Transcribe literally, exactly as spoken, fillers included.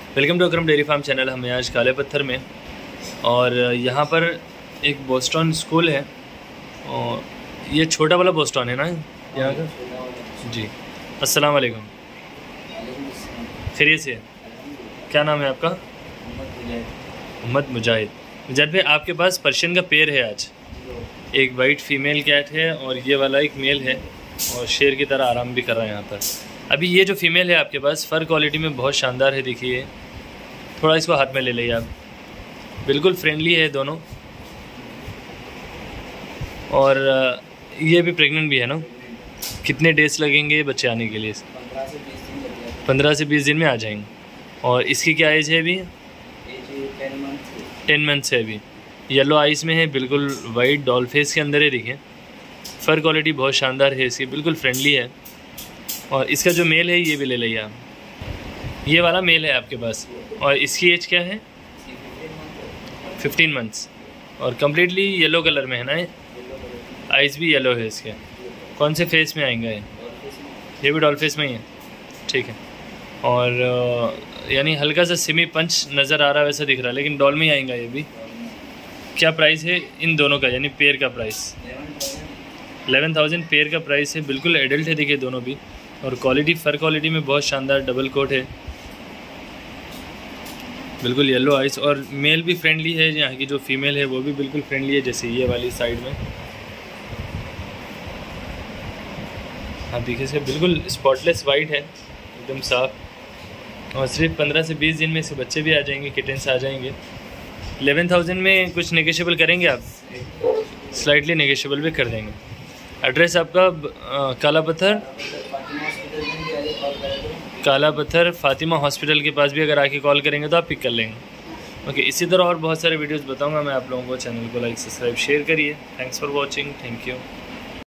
Welcome to Akram dairy farm channel. हमें आज काले पत्थर में और यहाँ पर एक बोस्टन स्कूल है और ये छोटा वाला बोस्टन है ना यहाँ का जी। अस्सलाम वालेकुम, खैरियत से? क्या नाम है आपका? मोहम्मद मुजाहिद। मुजाहिद भाई, आपके पास पर्शियन का पेयर है आज। एक वाइट फीमेल कैट है और ये वाला एक मेल है और शेर की तरह आराम भी कर रहा है यहाँ पर। अभी ये जो फीमेल है आपके पास फ़र क्वालिटी में बहुत शानदार है। देखिए थोड़ा इसको हाथ में ले लीजिए आप, बिल्कुल फ्रेंडली है दोनों। और ये भी प्रेग्नेंट भी है ना? कितने डेज लगेंगे बच्चे आने के लिए? पंद्रह से बीस दिन में आ जाएंगे। और इसकी क्या एज है अभी? टेन मंथ्स है अभी। येलो आइस में है, बिल्कुल वाइट डॉल फेस के अंदर है। देखिए फ़र क्वालिटी बहुत शानदार है इसकी, बिल्कुल फ्रेंडली है। और इसका जो मेल है ये भी ले लीजिए आप, ये वाला मेल है आपके पास। और इसकी एज क्या है? फिफ्टीन मंथ्स और कम्प्लीटली येलो कलर में है ना? आइस भी येलो है इसके। कौन से फेस में आएंगे? ये भी डॉल फेस में ही है, ठीक है। और यानी हल्का सा सिमी पंच नज़र आ रहा है, वैसा दिख रहा है, लेकिन डॉल में ही आएगा ये भी। क्या प्राइस है इन दोनों का, यानी पेयर का प्राइस? एलेवन थाउजेंड पेयर का प्राइस है। बिल्कुल एडल्ट है देखिए दोनों भी। और क्वालिटी फ़र क्वालिटी में बहुत शानदार डबल कोट है, बिल्कुल येलो आइस। और मेल भी फ्रेंडली है, यहाँ की जो फीमेल है वो भी बिल्कुल फ्रेंडली है, जैसे ये वाली साइड में हाँ देखिए से बिल्कुल स्पॉटलेस वाइट है, एकदम साफ। और सिर्फ पंद्रह से बीस दिन में से बच्चे भी आ जाएंगे, किटेंस आ जाएंगे। एलेवन थाउजेंड में कुछ नेगोशिएबल करेंगे आप? स्लाइटली नेगोशिएबल भी कर देंगे। एड्रेस आपका आ, काला पत्थर काला पत्थर फातिमा हॉस्पिटल के पास भी अगर आके कॉल करेंगे तो आप पिक कर लेंगे। ओके, इसी तरह और बहुत सारे वीडियोस बताऊंगा मैं आप लोगों को। चैनल को लाइक सब्सक्राइब शेयर करिए। Thanks for watching, thank you.